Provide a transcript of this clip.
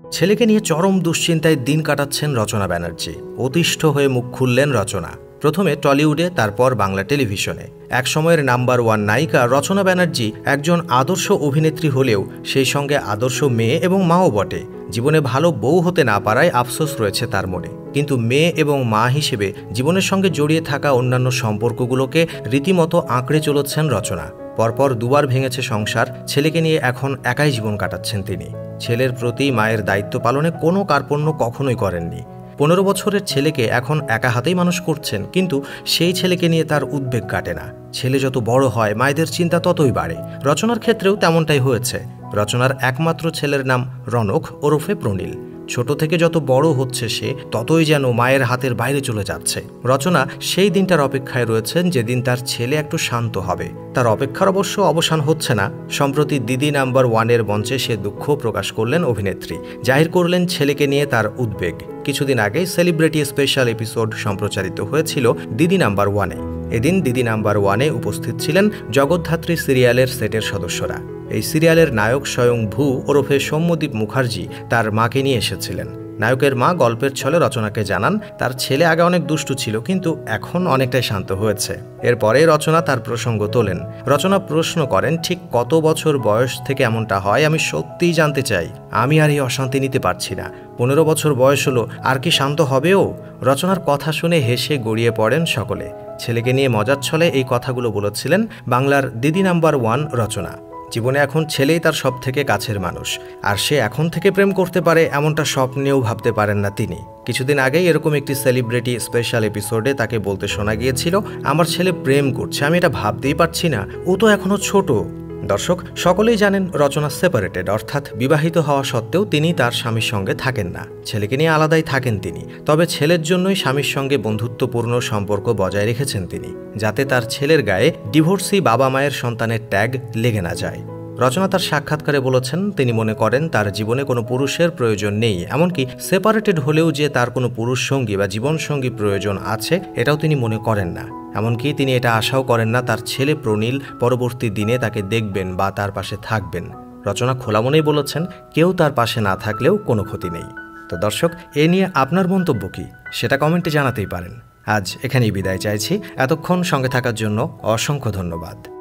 ছেলেকে নিয়ে চরম দুশ্চিন্তায় দিন কাটাচ্ছেন রচনা ব্যানার্জি। অতিষ্ঠ হয়ে মুখ খুললেন রচনা। প্রথমে টলিউডে, তারপর বাংলা টেলিভিশনে। এক সময়ের নাম্বার 1 নায়িকা রচনা ব্যানার্জি একজন আদর্শ অভিনেত্রী হলেও সেই সঙ্গে আদর্শ মেয়ে এবং মাও বটে। জীবনে ভালো বউ হতে না পারায় আফসোস রয়েছে তার মনে। কিন্তু মেয়ে এবং মা হিসেবে জীবনের সঙ্গে জড়িয়ে থাকা অন্যান্য সম্পর্কগুলোকে রীতিমতো আঁকড়ে চলেছেন রচনা। পরপর দুবার ভেঙেছে সংসার। ছেলেকে নিয়ে এখন একাই জীবন কাটাচ্ছেন তিনি। ছেলের প্রতি মায়ের দায়িত্ব পালনে কোনো কার্পণ্য কখনোই করেননি। 15 বছরের ছেলেকে এখন একা হাতেই মানুষ করছেন, কিন্তু সেই ছেলেকে নিয়ে তার উদ্বেগ কাটে না। ছেলে যত বড় হয় মায়েদের চিন্তা ততই বাড়ে। রচনার ক্ষেত্রেও তেমনটাই হয়েছে। রচনার একমাত্র ছেলের নাম রনক ওরফে প্রনীল। ছোট থেকে যত বড় হচ্ছে সে, ততই যেন মায়ের হাতের বাইরে চলে যাচ্ছে। রচনা সেই দিনটার অপেক্ষায় রয়েছেন যেদিন তার ছেলে একটু শান্ত হবে। তার অপেক্ষার অবশ্য অবসান হচ্ছে না। সম্প্রতি দিদি নাম্বার 1-এর মঞ্চে সে দুঃখ প্রকাশ করলেন অভিনেত্রী। জাহির করলেন ছেলেকে নিয়ে তার উদ্বেগ। কিছুদিন আগেই সেলিব্রিটি স্পেশাল এপিসোড সম্প্রচারিত হয়েছিল দিদি নাম্বার 1-এ। এদিন দিদি নাম্বার 1-এ উপস্থিত ছিলেন জগদ্ধাত্রী সিরিয়ালের সেটের সদস্যরা। এই সিরিয়ালের নায়ক স্বয়ং ভূ ওরফে সৌম্যদীপ মুখার্জি তার মাকে নিয়ে এসেছিলেন। নায়কের মা গল্পের ছলে রচনাকে জানান তার ছেলে আগে অনেক দুষ্টু ছিল, কিন্তু এখন অনেকটাই শান্ত হয়েছে। এরপরে রচনা তার প্রসঙ্গ তোলেন। রচনা প্রশ্ন করেন, ঠিক কত বছর বয়স থেকে এমনটা হয় আমি সত্যিই জানতে চাই। আমি আর এই অশান্তি নিতে পারছি না। 15 বছর বয়স হলো, আর কি শান্ত হবেও? রচনার কথা শুনে হেসে গড়িয়ে পড়েন সকলে। ছেলেকে নিয়ে মজার ছলে এই কথাগুলো বলেছিলেন বাংলার দিদি নাম্বার 1 রচনা। জীবনে এখন ছেলেই তার সব থেকে কাছের মানুষ, আর সে এখন থেকে প্রেম করতে পারে এমনটা স্বপ্নেও ভাবতে পারেন না তিনি। কিছুদিন আগেই এরকম একটি সেলিব্রিটি স্পেশাল এপিসোডে তাকে বলতে শোনা গিয়েছিল, আমার ছেলে প্রেম করছে, আমি এটা ভাবতেই পারছি না, ও তো এখনো ছোট। দর্শক, সকলেই জানেন রচনা সেপারেটেড, অর্থাৎ বিবাহিত হওয়া সত্ত্বেও তিনি তার স্বামীর সঙ্গে থাকেন না। ছেলেকে নিয়ে আলাদাই থাকেন তিনি। তবে ছেলের জন্যই স্বামীর সঙ্গে বন্ধুত্বপূর্ণ সম্পর্ক বজায় রেখেছেন তিনি, যাতে তার ছেলের গায়ে ডিভোর্সি বাবা মায়ের সন্তানের ট্যাগ লেগে না যায়। রচনা তার সাক্ষাৎকারে বলেছেন, তিনি মনে করেন তার জীবনে কোনো পুরুষের প্রয়োজন নেই, এমনকি সেপারেটেড হলেও যে তার কোনো পুরুষ সঙ্গী বা জীবনসঙ্গী প্রয়োজন আছে এটাও তিনি মনে করেন না। এমনকি তিনি এটা আশাও করেন না তার ছেলে প্রনীল পরবর্তী দিনে তাকে দেখবেন বা তার পাশে থাকবেন। রচনা খোলা মনেই বলেছেন, কেউ তার পাশে না থাকলেও কোনো ক্ষতি নেই। তো দর্শক, এ নিয়ে আপনার মন্তব্য কী সেটা কমেন্টে জানাতেই পারেন। আজ এখানেই বিদায় চাইছি। এতক্ষণ সঙ্গে থাকার জন্য অসংখ্য ধন্যবাদ।